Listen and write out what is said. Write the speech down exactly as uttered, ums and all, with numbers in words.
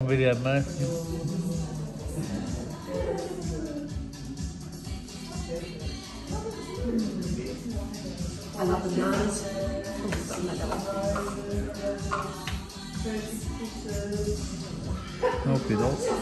video, mate. I love the bananas. Oh, Okie doke.